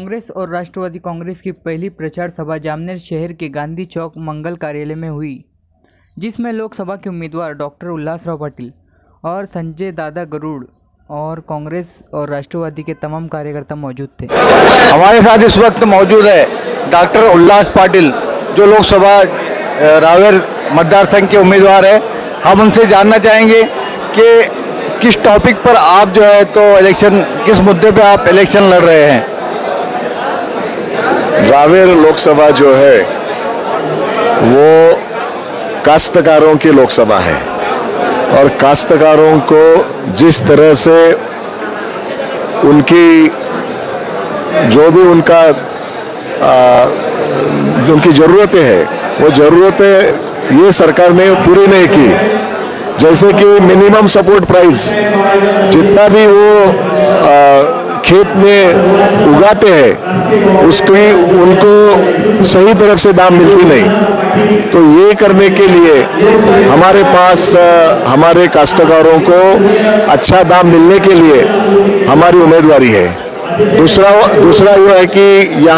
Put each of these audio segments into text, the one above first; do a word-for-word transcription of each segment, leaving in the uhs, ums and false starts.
कांग्रेस और राष्ट्रवादी कांग्रेस की पहली प्रचार सभा जामनेर शहर के गांधी चौक मंगल कार्यालय में हुई, जिसमें लोकसभा के उम्मीदवार डॉक्टर उल्लासराव पाटिल और संजय दादा गरुड़ और कांग्रेस और राष्ट्रवादी के तमाम कार्यकर्ता मौजूद थे। हमारे साथ इस वक्त मौजूद है डॉक्टर उल्लास पाटिल, जो लोकसभा रावेर मतदार संघ के उम्मीदवार है। हम उनसे जानना चाहेंगे कि किस टॉपिक पर आप जो है तो इलेक्शन, किस मुद्दे पे आप इलेक्शन लड़ रहे हैं। रावेर लोकसभा जो है वो काश्तकारों की लोकसभा है और काश्तकारों को जिस तरह से उनकी जो भी उनका आ, जो उनकी ज़रूरतें हैं वो ज़रूरतें ये सरकार ने पूरी नहीं की। जैसे कि मिनिमम सपोर्ट प्राइस जितना भी वो आ, खेत में उगाते हैं उसकी उनको सही तरफ से दाम मिलती नहीं। तो ये करने के लिए हमारे पास हमारे काश्तकारों को अच्छा दाम मिलने के लिए हमारी उम्मीदवारी है। दूसरा दूसरा ये है कि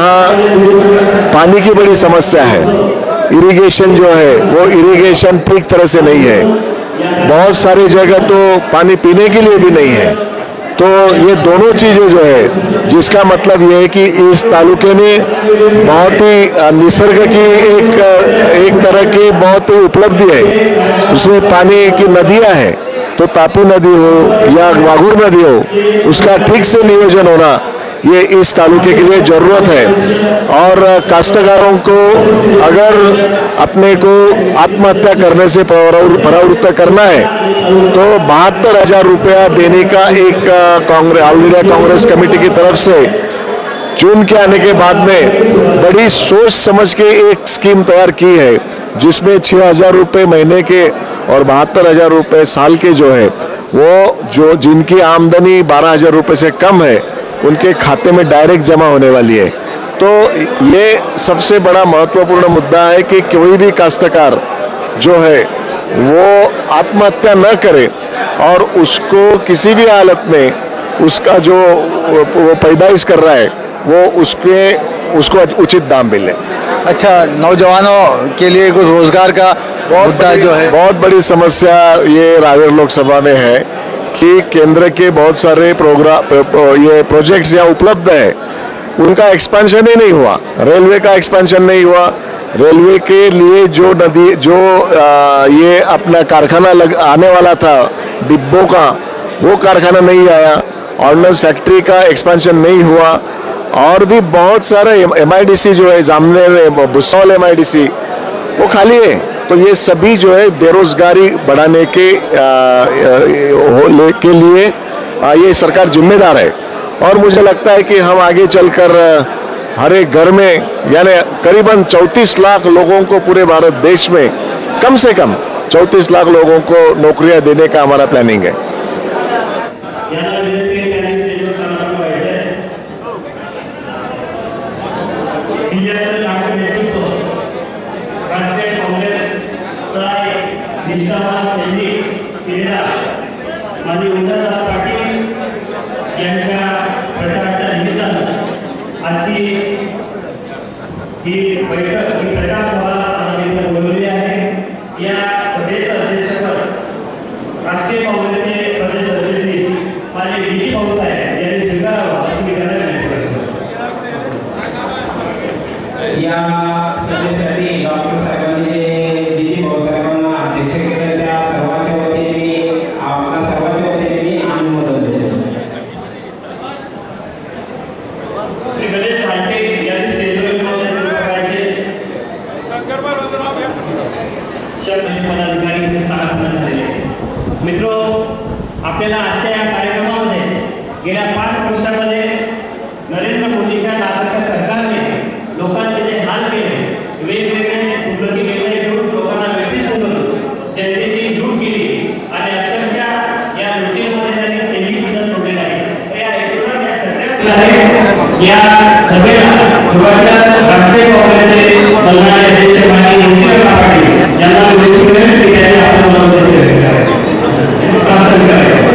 यहाँ पानी की बड़ी समस्या है। इरिगेशन जो है वो इरिगेशन ठीक तरह से नहीं है। बहुत सारी जगह तो पानी पीने के लिए भी नहीं है। तो ये दोनों चीज़ें जो है, जिसका मतलब ये है कि इस तालुके में बहुत ही निसर्ग की एक एक तरह की बहुत ही उपलब्धि है। उसमें पानी की नदियां हैं, तो तापी नदी हो या वाघुर नदी हो, उसका ठीक से नियोजन होना ये इस तालुके के लिए ज़रूरत है। और काश्तकारों को अगर अपने को आत्महत्या करने से प्रवृत्त करना है तो बहत्तर हजार रुपया देने का एक Congress all India Congress committee की तरफ से चुन के आने के बाद में बड़ी सोच समझ के एक स्कीम तैयार की है, जिसमें छः हजार रुपये महीने के और बहत्तर हजार रुपये साल के जो है वो जो जिनकी आमदनी बारह हजार रुपये से कम है उनके खाते में डायरेक्ट जमा होने वाली है। तो ये सबसे बड़ा महत्वपूर्ण मुद्दा है कि कोई भी काश्तकार जो है वो आत्महत्या न करे और उसको किसी भी हालत में उसका जो वो पैदाइश कर रहा है वो उसके उसको उचित दाम मिले। अच्छा, नौजवानों के लिए कुछ रोजगार का मुद्दा जो है, बहुत बड़ी समस्या ये रावेर लोकसभा में है कि केंद्र के बहुत सारे प्रोग्राम ये प्रोजेक्ट्स यहाँ उपलब्ध है, उनका एक्सपेंशन ही नहीं हुआ। रेलवे का एक्सपेंशन नहीं हुआ। रेलवे के लिए जो नदी जो आ, ये अपना कारखाना लग आने वाला था डिब्बों का, वो कारखाना नहीं आया। ऑर्डिनेंस फैक्ट्री का एक्सपेंशन नहीं हुआ। और भी बहुत सारे एम आई डी सी जो है Jamner Bhusawal M I D C वो खाली है। तो ये सभी जो है बेरोजगारी बढ़ाने के आ, आ, के लिए आ, ये सरकार जिम्मेदार है। और मुझे लगता है कि हम आगे चलकर हर एक घर में यानी करीबन चौंतीस लाख लोगों को पूरे भारत देश में कम से कम चौंतीस लाख लोगों को नौकरियां देने का हमारा प्लानिंग है। ही बैठक ही प्रचार सभा आम्ही बोलवली आहे। या सभेचं अध्यक्षपद राष्ट्रीय काँग्रेसचे प्रदेश सरचिटणीस माझे डीजी भाऊसाहेब यांनी स्वीकारावं अशी विनंती करतो। या सभेसाठी डॉक्टर साहेबांनी डीजी भाऊसाहेबांना अध्यक्ष केले, त्या सर्वांच्या वतीने आपल्या सर्वांच्या वतीने मी अनुमोदन देतो। श्री गणेश हाटे यांनी स्टेजवर मित्रों, आपल्याला आजच्या या कार्यक्रमामध्ये गेल्या पाच वर्षांमध्ये नरेंद्र मोदीच्या शासनाच्या सरकारने लोकांचे जे हाल केले, वेगवेगळे दुर्गती निर्णय घेऊन लोकांना व्यक्ती समजून जनतेची लूट केली आणि अक्षरशः या लुटीमध्ये त्यांनी सैनिक सुद्धा सोडलेले आहे। या एकूण या सगळ्या या सभेला सुरुवातीला राष्ट्रीय काँग्रेसचे सन्माननीय अध्यक्ष माननीय ईश्वर पाटील यांना विनंती केली आहे आपण मनोदय प्रार्थना करायची।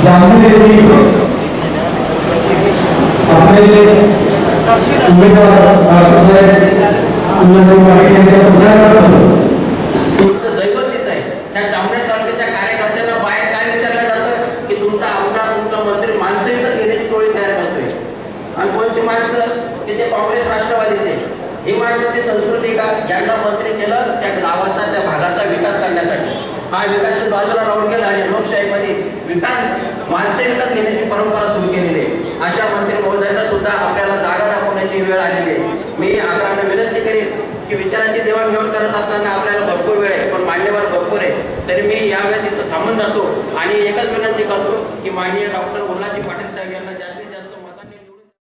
जामनेर येथील आपले उमेदवार बाळासाहेब उल्हासराव पाटील यांच्या प्रचारार्थ दैवत येत आहे. त्या जामनेर तालुक्याच्या कार्यकर्त्यांना बाहेर काय विचारलं जातं की तुमचा आमदार तुमचा मंत्री माणसं विकत घेण्याची टोळी तयार करतोय. आणि कोणती माणसं की ते काँग्रेस राष्ट्रवादीचे. ही माणसाची संस्कृती का यांना मंत्री केलं त्या गावाचा त्या भागाचा विकास करण्यासाठी. हा विकास बाजूला राहून गेला आणि लोकशाहीमध्ये विकास माणसे विकत घेण्याची परंपरा सुरू केलेली आहे. अशा मंत्री महोदयांना सुद्धा आपल्याला जागा दाखवण्याची वेळ आलेली आहे. मी आपल्याला विनंती करेन की विचारांची देवाणघेवाण करत असताना आपल्याला भरपूर वेळ आहे, पण मान्यवर भरपूर आहे. तरी मी यावेळेस इथं थांबून जातो आणि एकच विनंती करतो की माननीय डॉक्टर उल्हासजी पाटील